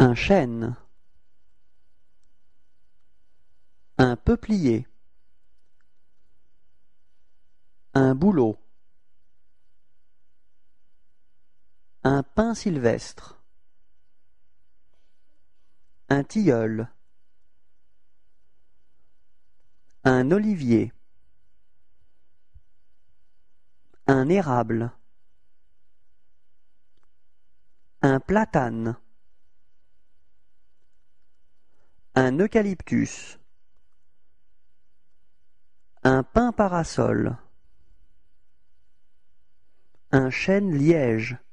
un chêne, un peuplier, un bouleau, un pin sylvestre, un tilleul, un olivier, un érable, un platane, un eucalyptus, un pin parasol, un chêne liège,